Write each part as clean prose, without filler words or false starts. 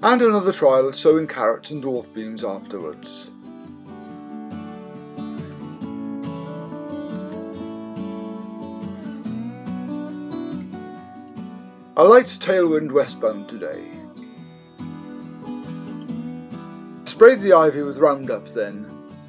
and another trial at sowing carrots and dwarf beans afterwards. A light tailwind westbound today. Sprayed the ivy with Roundup then.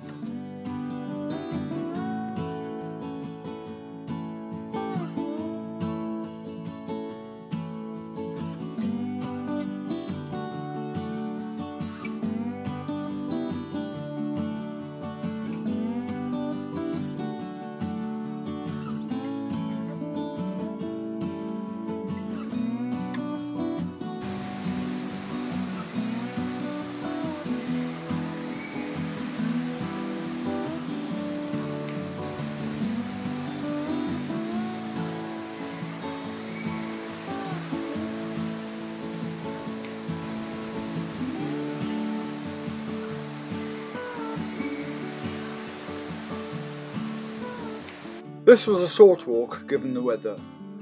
This was a short walk given the weather.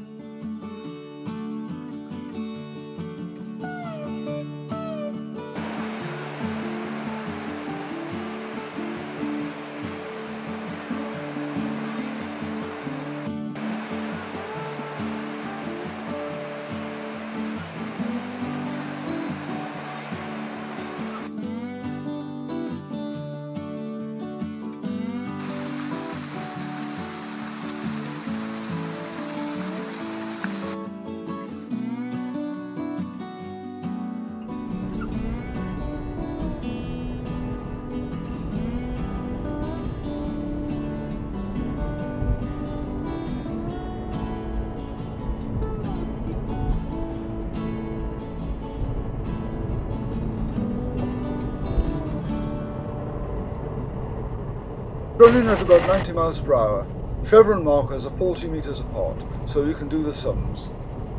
Running at about 90 miles per hour, chevron markers are 40 metres apart, so you can do the sums.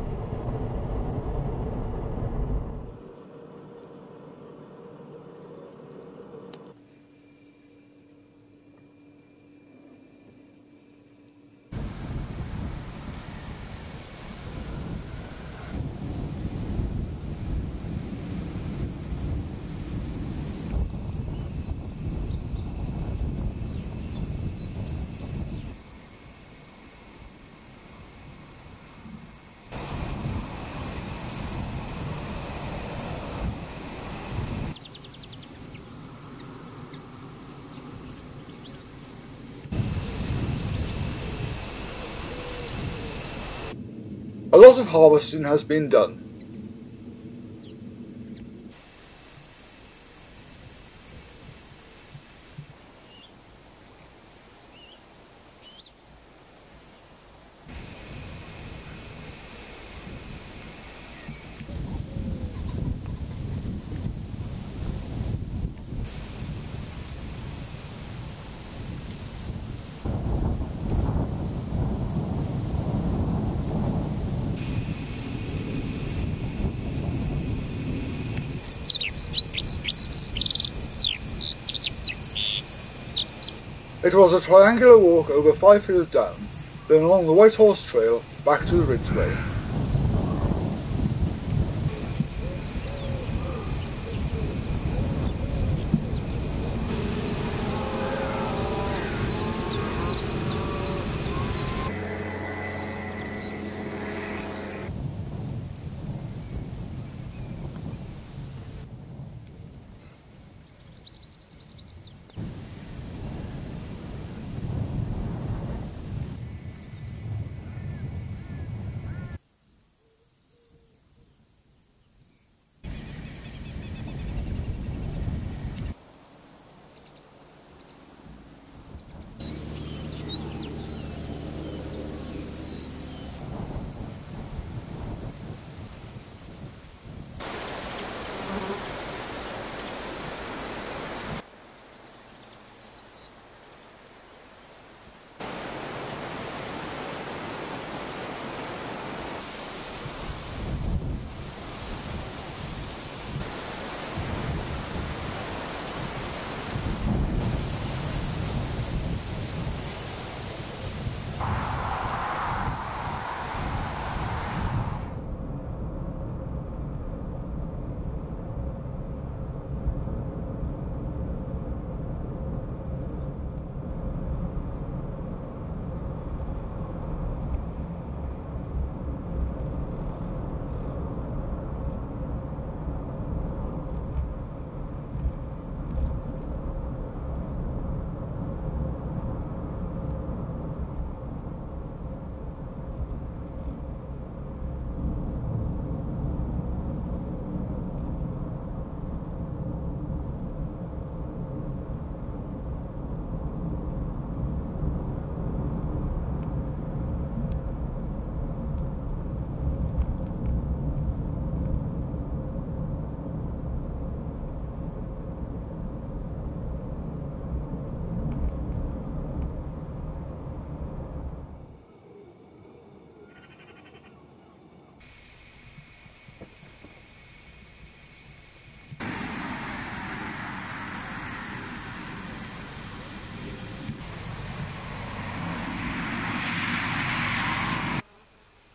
A lot of harvesting has been done. It was a triangular walk over 5 hills down, then along the White Horse Trail back to the Ridgeway.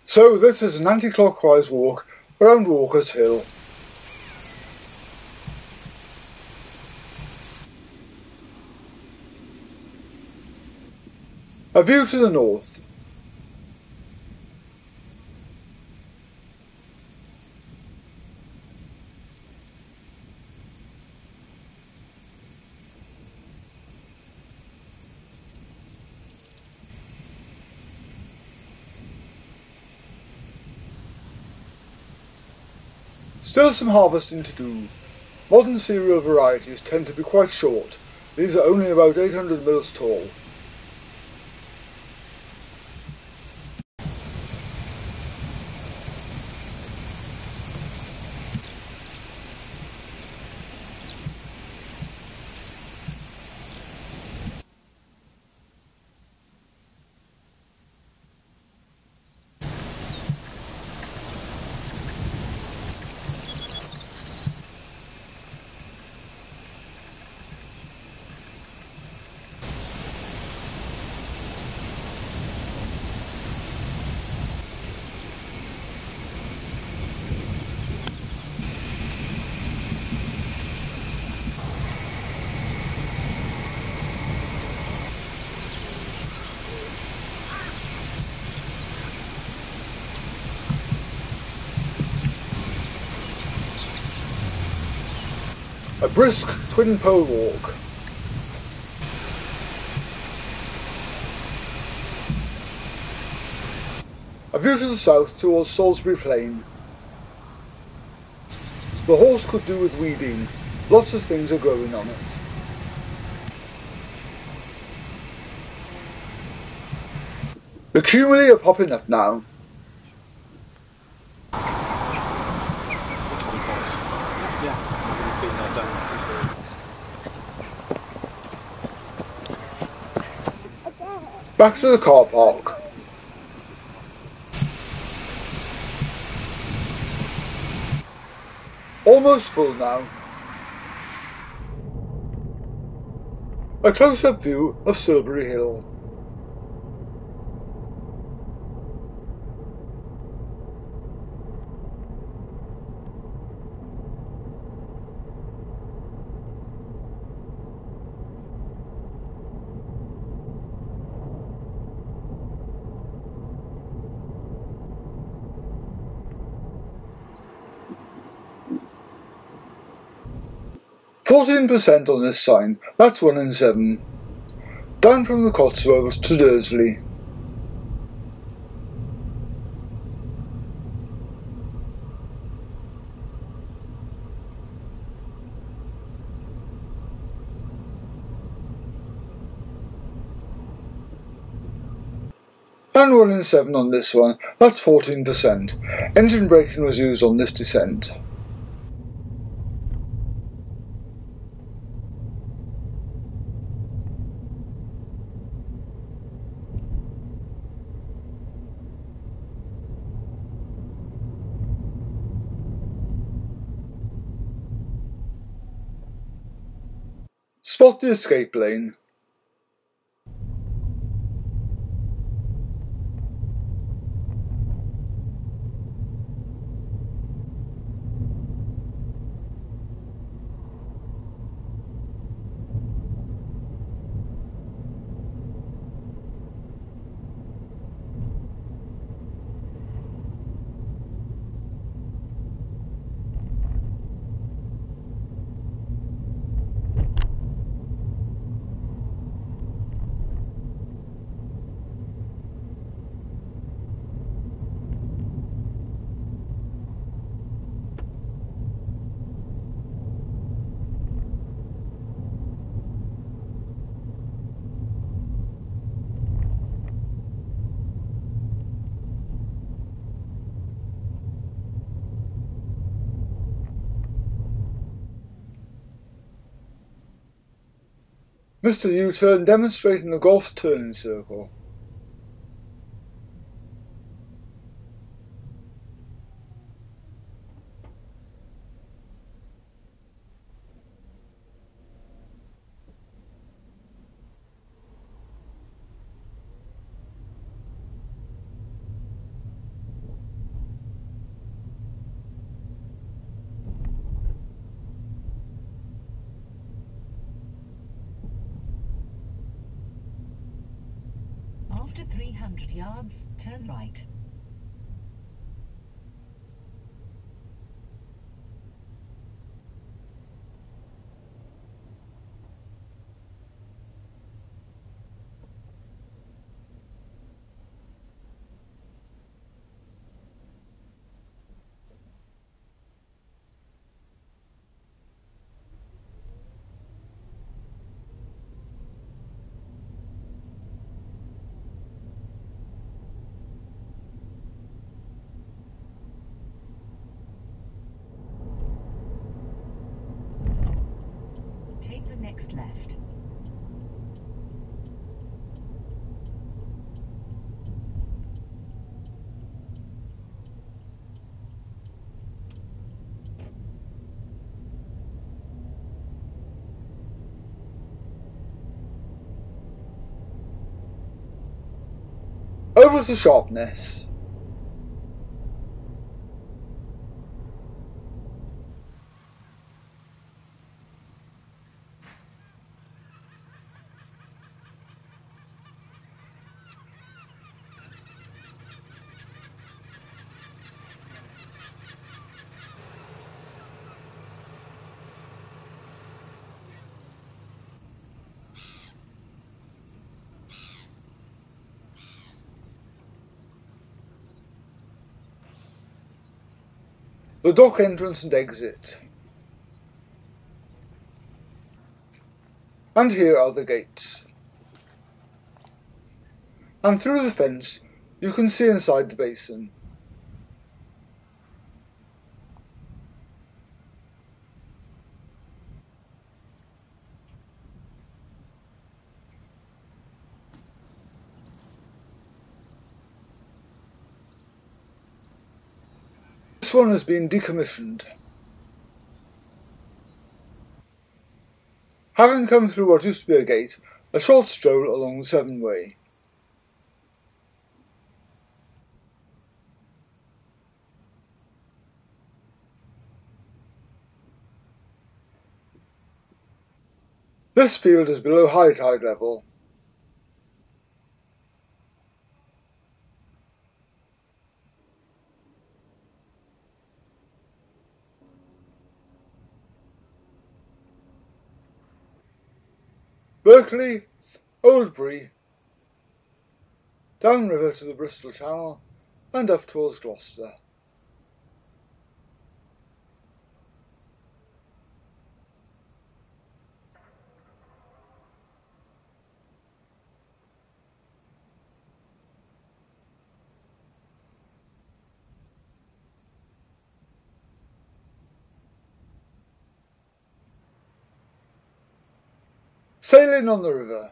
So this is an anti-clockwise walk around Walker's Hill. A view to the north. Still some harvesting to do. Modern cereal varieties tend to be quite short. These are only about 800 mils tall. A brisk twin pole walk. A view to the south towards Salisbury Plain. The horse could do with weeding. Lots of things are growing on it. The cumuli are popping up now. Back to the car park. Almost full now. A close-up view of Silbury Hill. %14 on this sign, that's 1 in 7. Down from the Cotswolds to Dursley. And 1 in 7 on this one, that's 14%. Engine braking was used on this descent. Spot the escape lane. Mr. U-turn demonstrating the golf turning circle. After 300 yards, turn right. Take the next left. Over to Sharpness. The dock entrance and exit. And here are the gates. And through the fence you can see inside the basin. This one has been decommissioned. Having come through what used to be a gate, a short stroll along the Severn Way. This field is below high tide level. Berkeley, Oldbury, downriver to the Bristol Channel, and up towards Gloucester. Sailing on the river.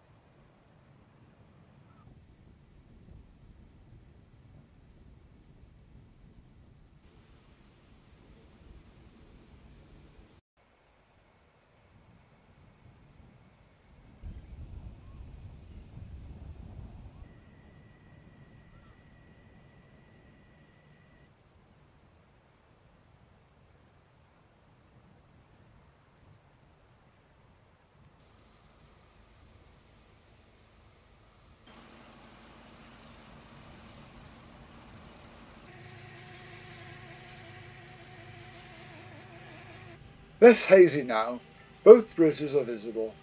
Less hazy now, both bridges are visible.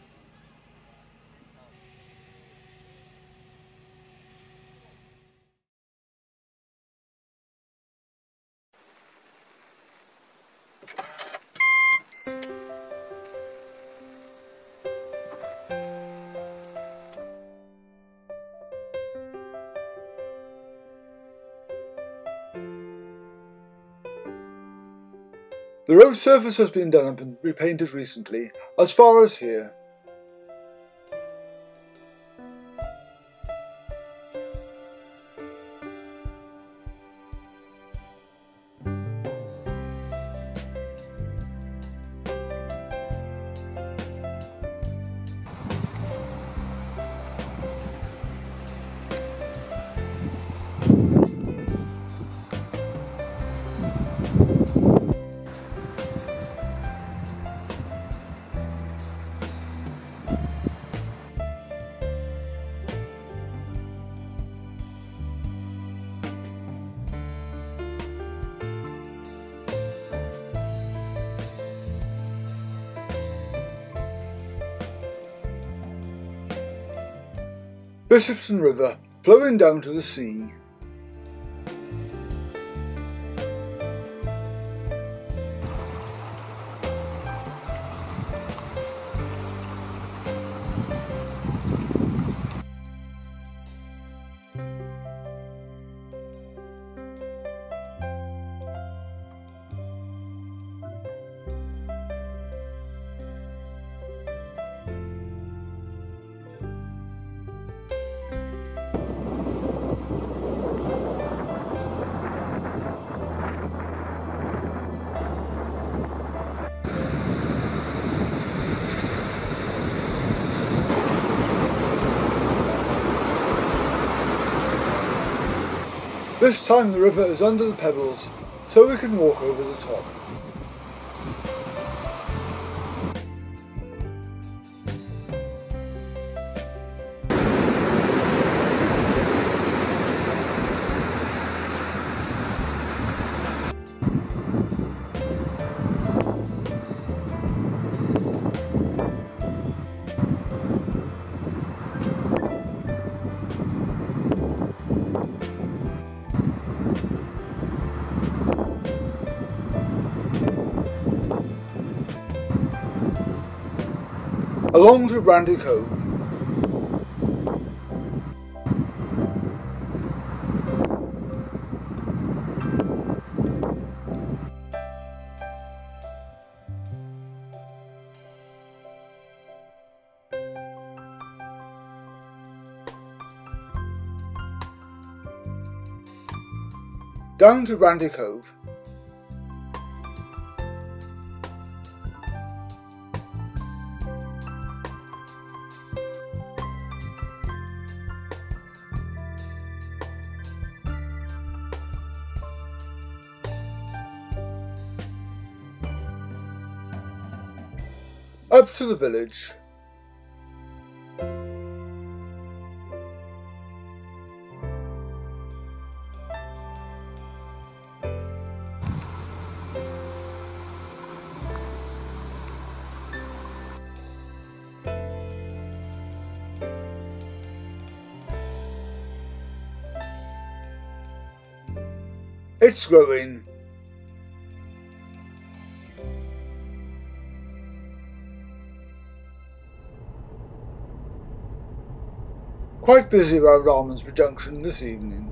The road surface has been done up and repainted recently, as far as here. Bishopston River flowing down to the sea. This time the river is under the pebbles, so we can walk over the top. Along to Brandy Cove. Down to Brandy Cove. Up to the village. It's growing. Quite busy around Almondsbury Junction this evening.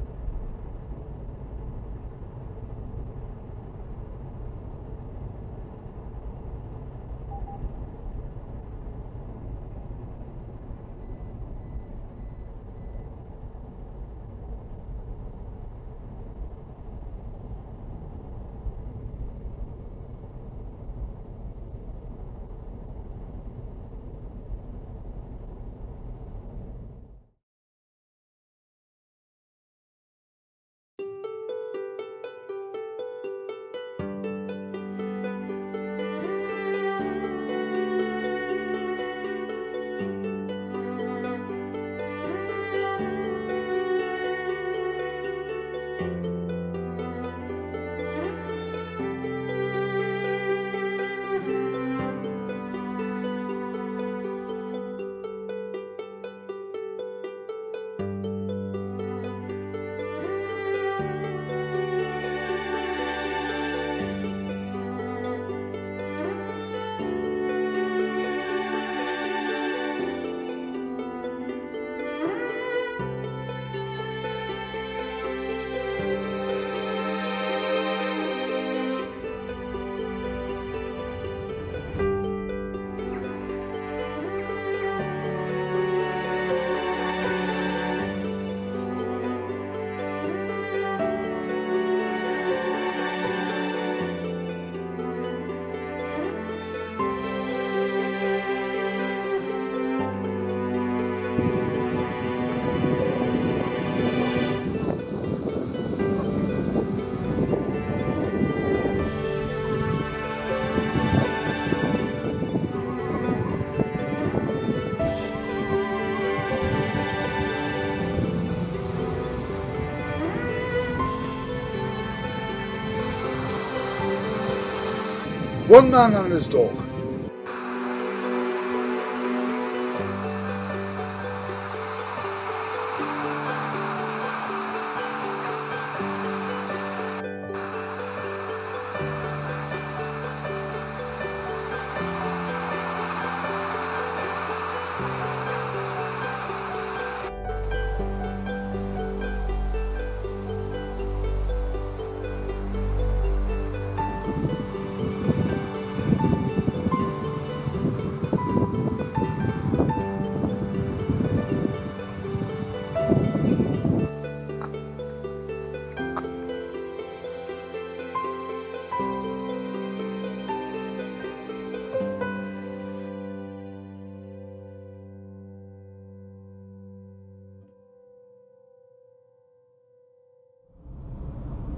One man and his dog.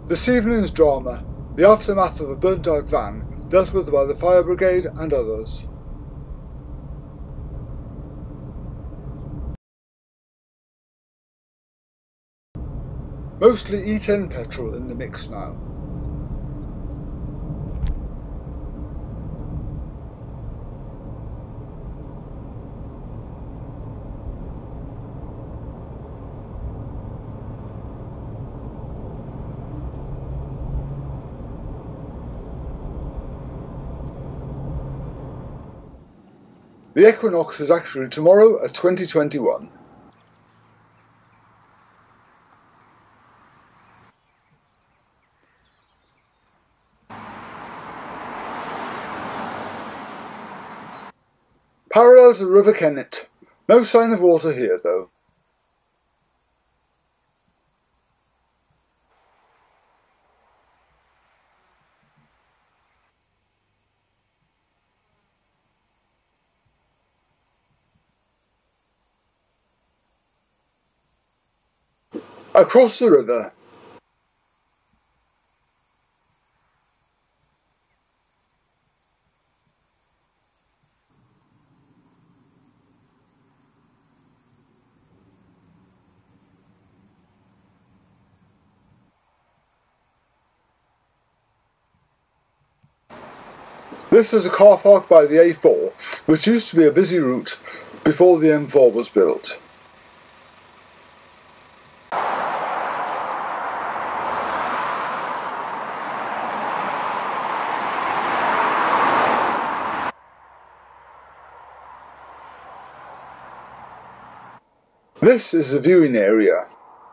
This evening's drama, the aftermath of a burnt-out van, dealt with by the fire brigade and others. Mostly E10 petrol in the mix now. The equinox is actually tomorrow at 2021. Parallel to the River Kennet. No sign of water here though. Across the river. This is a car park by the A4, which used to be a busy route before the M4 was built. This is the viewing area.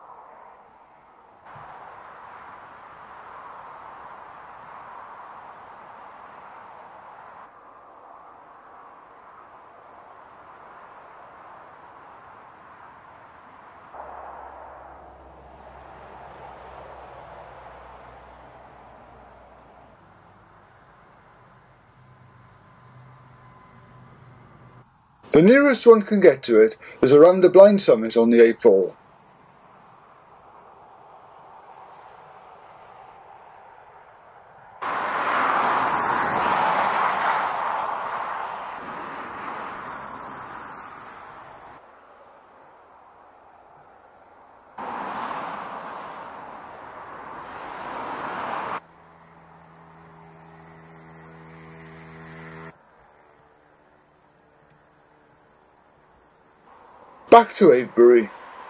The nearest one can get to it is around the blind summit on the A4. Back to Avebury.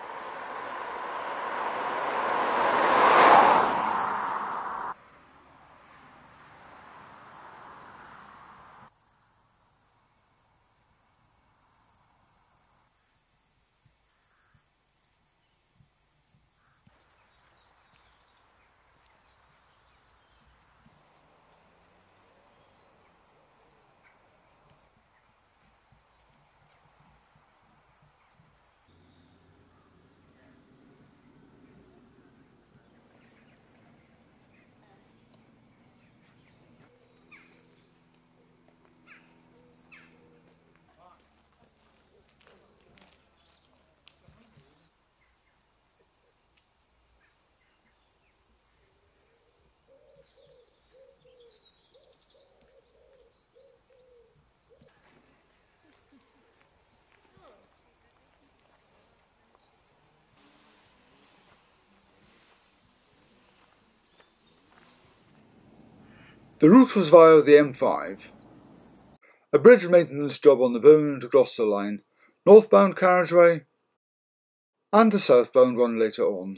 The route was via the M5, a bridge maintenance job on the Birmingham to Gloucester line, northbound carriageway, and the southbound one later on.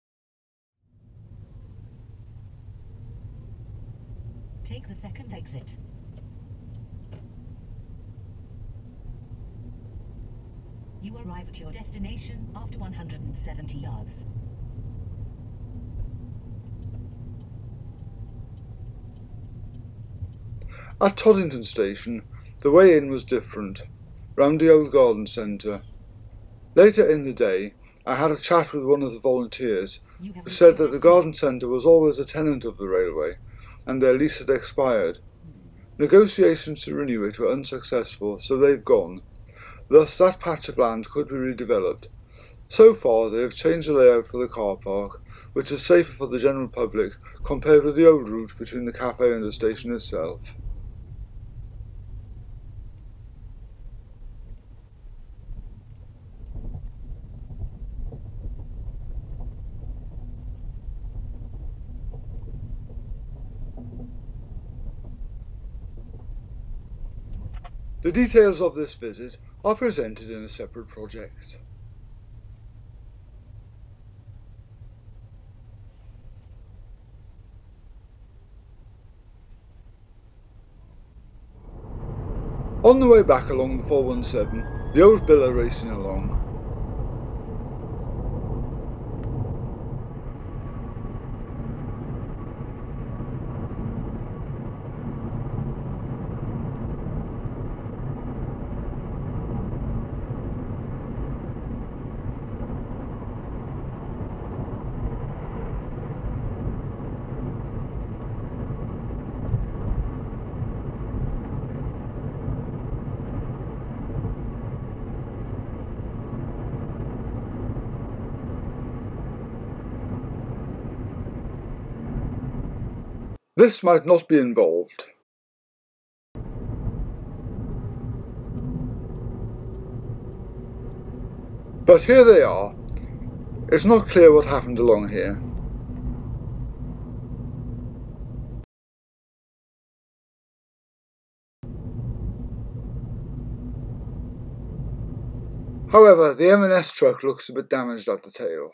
Take the second exit. You arrive at your destination after 170 yards. At Toddington Station, the way in was different, round the old garden centre. Later in the day, I had a chat with one of the volunteers, who said that the garden centre was always a tenant of the railway, and their lease had expired. Negotiations to renew it were unsuccessful, so they've gone. Thus that patch of land could be redeveloped. So far they have changed the layout for the car park, which is safer for the general public compared with the old route between the cafe and the station itself. The details of this visit are presented in a separate project. On the way back along the 417, the old bill are racing along. This might not be involved. But here they are. It's not clear what happened along here. However, the M&S truck looks a bit damaged at the tail.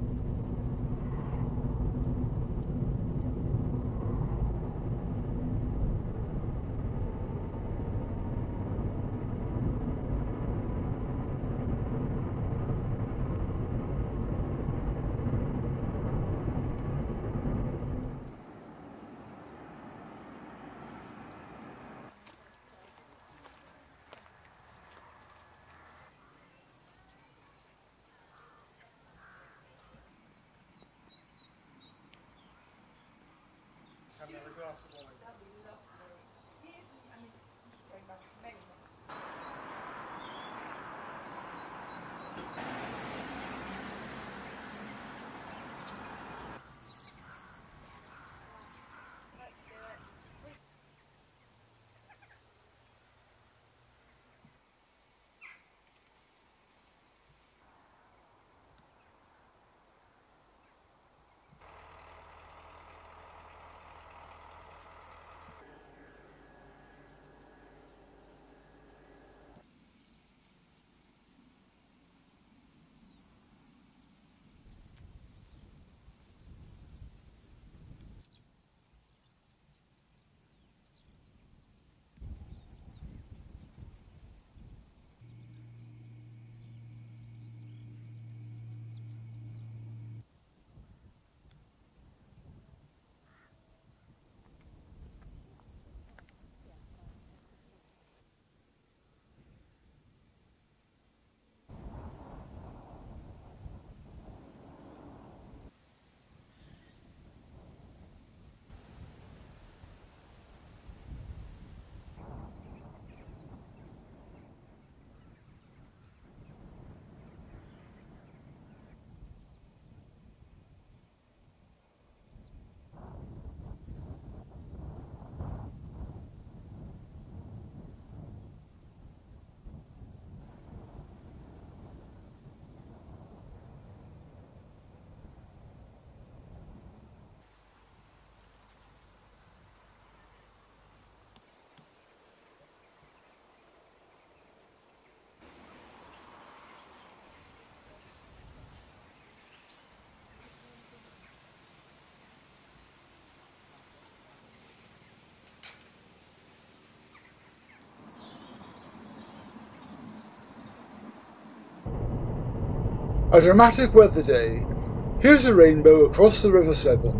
A dramatic weather day. Here's a rainbow across the River Severn.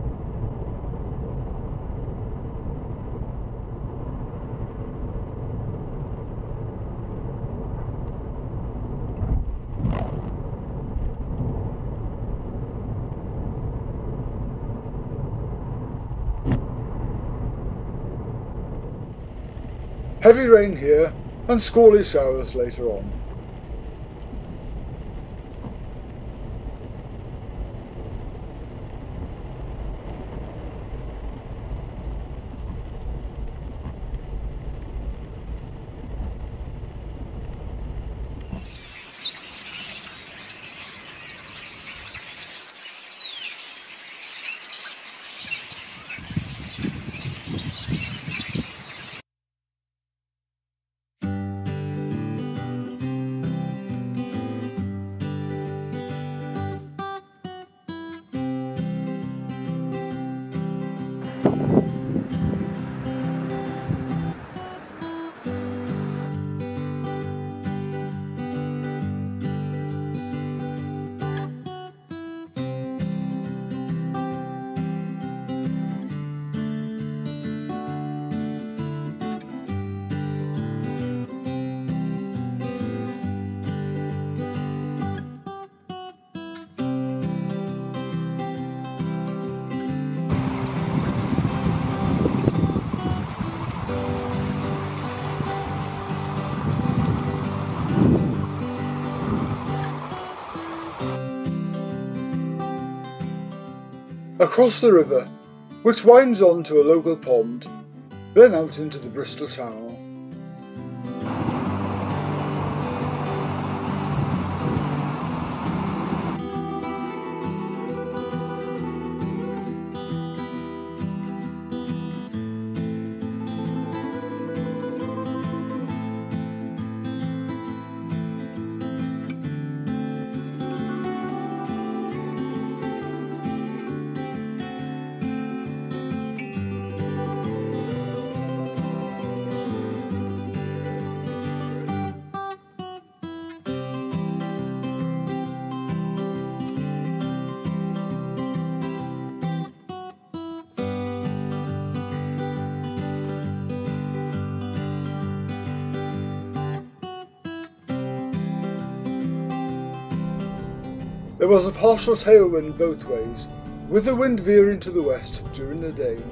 Heavy rain here and squally showers later on. across the river, which winds on to a local pond, then out into the Bristol Channel. There was a partial tailwind both ways, with the wind veering to the west during the day.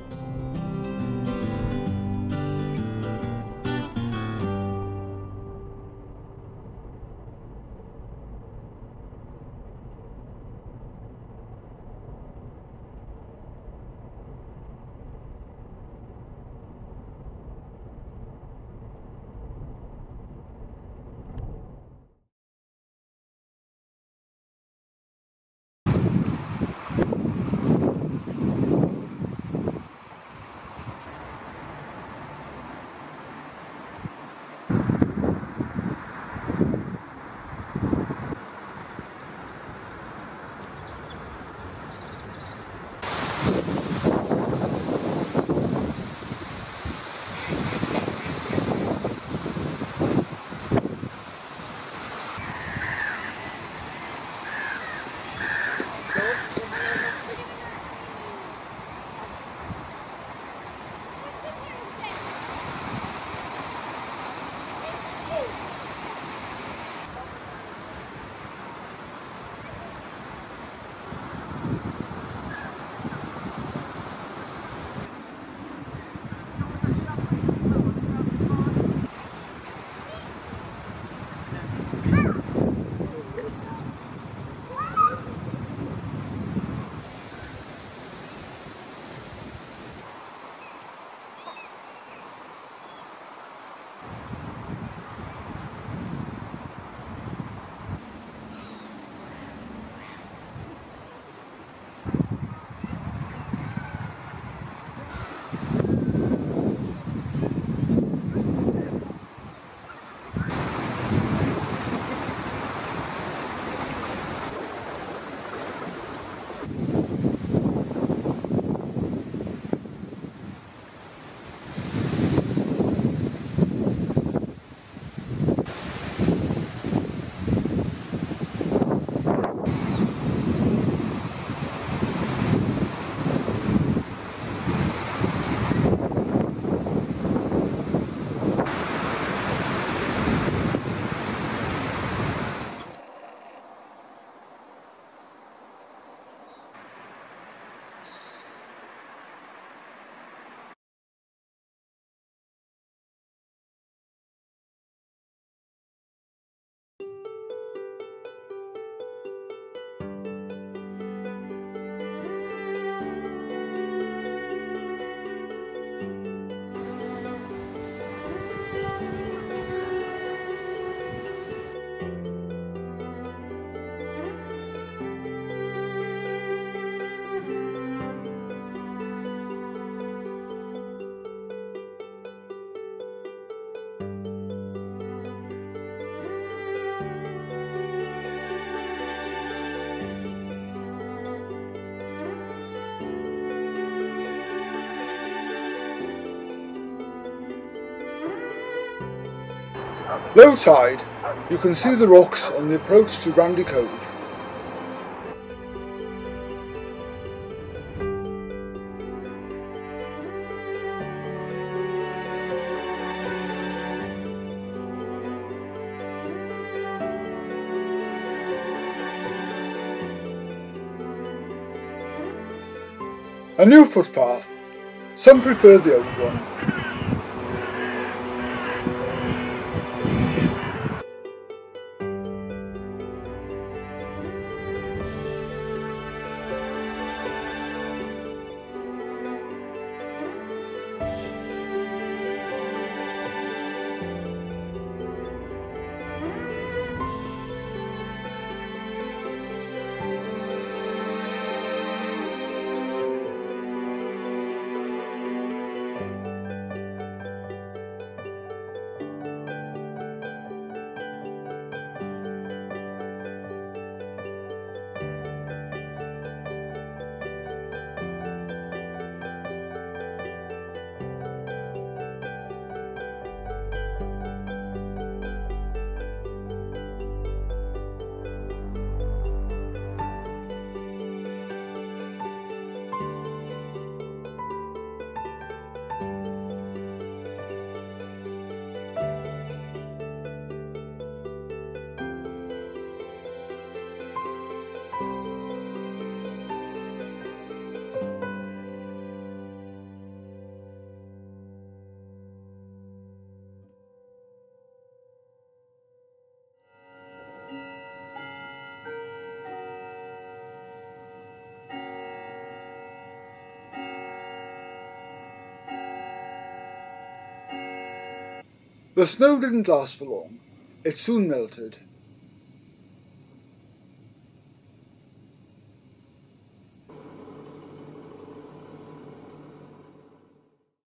Low tide, you can see the rocks on the approach to Randy Cove. A new footpath, some prefer the old one. The snow didn't last for long. It soon melted,